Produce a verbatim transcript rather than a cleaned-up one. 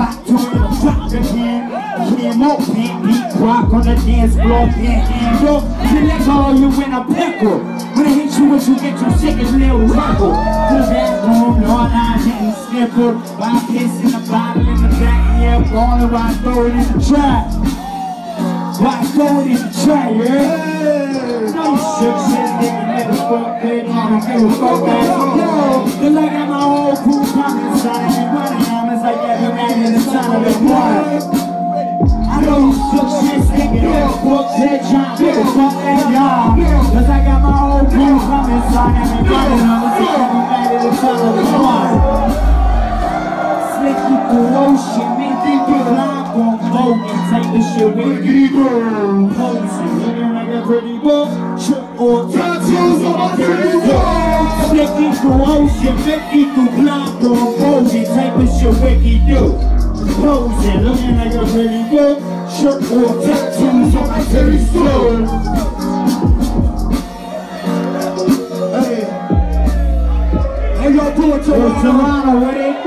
Pop to it, drop again. Came up, can't beat rock on the dance floor, can't handle. Then let go you in a pickle. When I hit you, what you get, you sick as little rebel. To the bathroom, Lord, I didn't sniffle. While I piss in the bottle in the back, yeah, falling while I throw it in the trap. While I throw it in the trap, yeah. No shook shit, nigga, never fuck, baby, I don't give a fuck, man. Yo, cause I got my whole crew coming inside of me, running hammers like every man in the side of the water. I know you shook shit, nigga, never fuck, said John, give a fuck, that y'all. Cause I got my whole crew coming inside of me, running hammers like every man in the side of the water. Slick through ocean, make people lock on Bogan, take the shit with you, girl. Posing, looking like a pretty book, trip or tattoos on my pretty book. Slick through ocean, make people lock on Bogan, take the shit with you. Posing, looking like a pretty book, trip or tattoos on my pretty book. Hey, hey, y'all do it, Toronto, what it